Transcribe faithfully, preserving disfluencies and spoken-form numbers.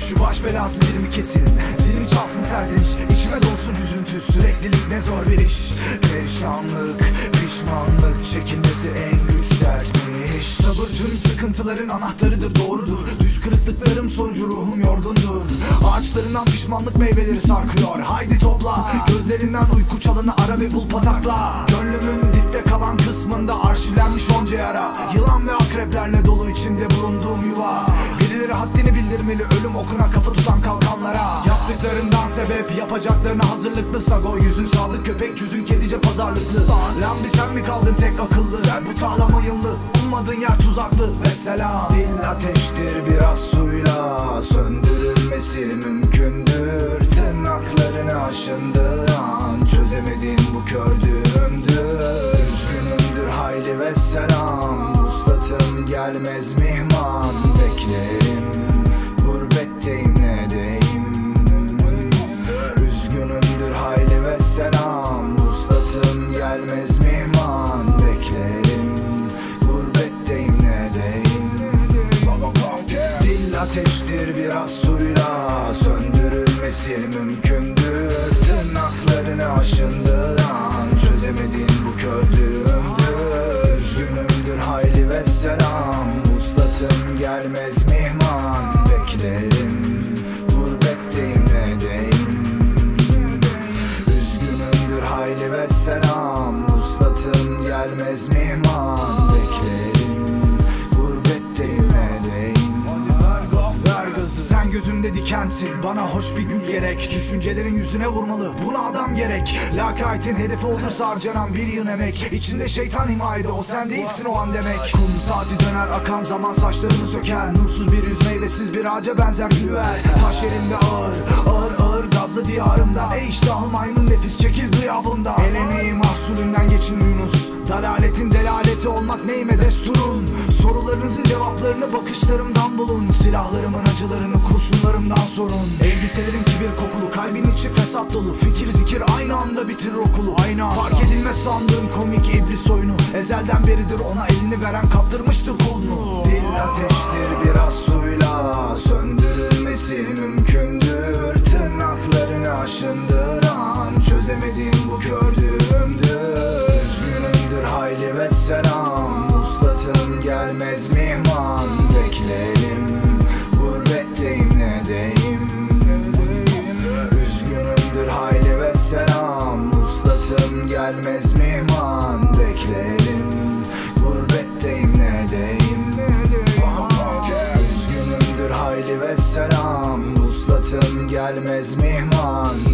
Şu baş belası dilimi kesin, zilimi çalsın serzeniş, içime dolsun üzüntü, süreklilik ne zor bir iş. Perişanlık, pişmanlık, çekilmesi en güç dertmiş. Sabır tüm sıkıntıların anahtarıdır, doğrudur. Düş kırıklıklarım sonucu ruhum yorgundur. Ağaçlarından pişmanlık meyveleri sarkıyor. Haydi topla, gözlerinden uyku çalını ara ve bul patakla. Gönlümün dipte kalan kısmında arşivlenmiş onca yara. Yılan ve akreplerle dolu içinde bulunduğum yuva. Birileri haddini bildirmeli, ölüm okuna kafa tutan kalkanlara. Yaptıklarından sebep, yapacaklarına hazırlıklı. Sago yüzün sadık köpek, yüzün kedice pazarlıklı. Lan bir sen mi kaldın tek akıllı? Sen bu tarla mayınlı, ummadığın yer tuzaklı. Mesela dil ateştir, biraz suyla söndürülmesi mümkündür. Tırnaklarını aşındıran çözemediğin bu kördüğümdür. Üzgünümdür hayli ve selam, uslatım gelmez mihman. Beklerim, gurbetteyim ne deyim. Üzgünümdür hayli ve selam, uslatım gelmez mihman. Beklerim, gurbetteyim ne deyim. Dil ateştir, biraz suyla söndürülmesi mümkündür. Tırnaklarını aşındıran çözemediğin bu kördüğümdür. Üzgünümdür hayli ve selam, uslatım gelmez mihman. Beklerim, gurbetteyim ne deyim. Üzgünümdür hayli ve selam, uslatım gelmez mihman. Beklerim, gurbetteyim ne deyim. Sen gözümde dikensin, bana hoş bir gül gerek. Düşüncelerin yüzüne vurmalı, buna adam gerek. Lakaytin hedefi olursa harcanan bir yığın emek. İçinde şeytan himayede, o sen değilsin o an demek. Kum saati döner, akan zaman saçlarını söker. Nursuz bir yüz, meyvesiz bir ağaca benzer gülüver. Taş yerinde ağır, ağır ağır gazlı diyarımda. Ey iştahlı maymun nefis, çekil gıyabımda. El emeği mahsulünden geçin Yunus. Dalaletin delaleti olmak neyime desturun. Sorularınızın cevaplarını bakışlarımdan bulun. Silahlarımın acılarını kurşunlarımdan sorun. Elbiselerin kibir kokulu, kalbin içi fesat dolu. Fikir zikir aynı anda bitirir okulu. Aynı anda fark edilmez sandığın komik iblis oyunu. Ezelden beridir ona elini veren kaptırmıştır kolunu. Dil ateştir, biraz suyla söndürülmesi mümkündür. Tırnaklarını aşındıran çözemediğin bu kördüğümdür. Üzgünümdür hayli ve selam, uslatım gelmez mihman. Beklerim, gurbetteyim ne deyim. Üzgünümdür hayli ve selam, uslatım gelmez mihman. Beklerim, gurbetteyim ne deyim. Üzgünümdür hayli ve selam, uslatım gelmez mihman.